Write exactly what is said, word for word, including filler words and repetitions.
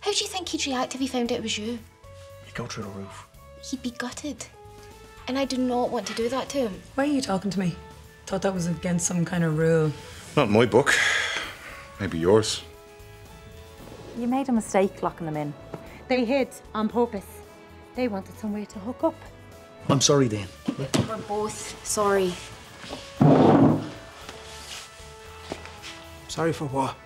How do you think he'd react if he found out it was you? He'd go through the roof. He'd be gutted. And I do not want to do that to him. Why are you talking to me? Thought that was against some kind of rule. Not in my book. Maybe yours. You made a mistake locking them in. They hid on purpose. They wanted somewhere to hook up. I'm sorry, Dan. We're both sorry. Sorry for what?